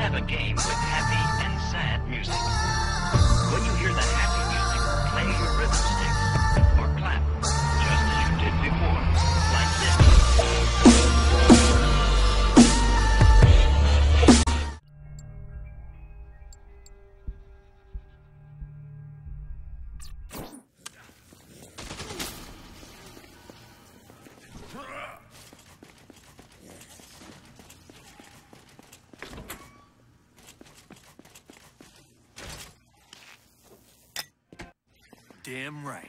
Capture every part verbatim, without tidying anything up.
have a game with happy and sad music. When you hear the happy music, play your rhythm sticks or clap, just as you did before, like this. Damn right.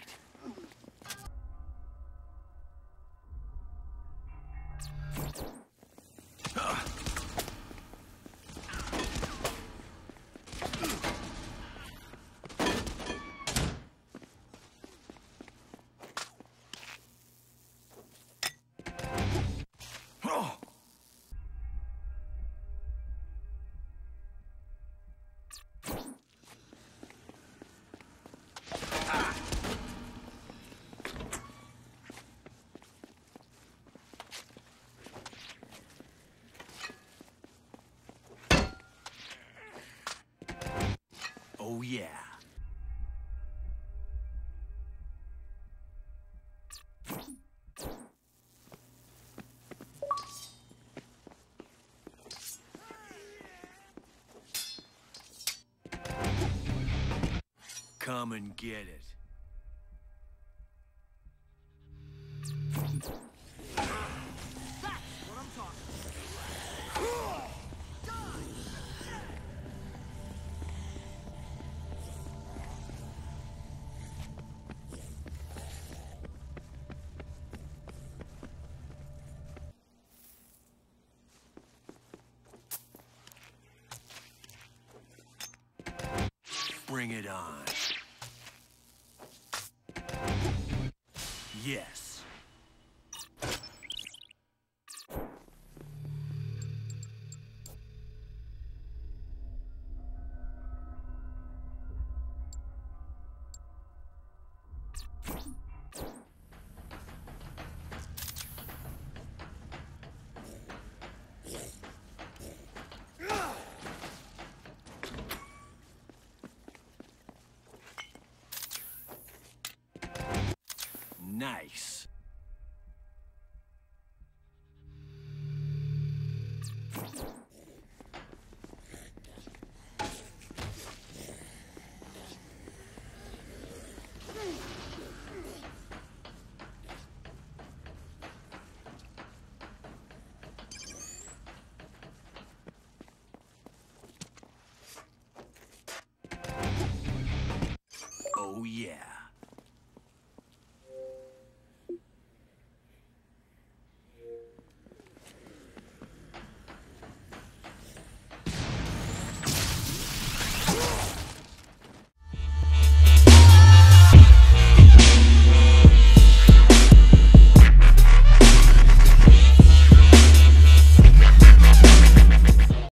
Oh, yeah. Come and get it. Bring it on. Yes. Nice. Oh, yeah.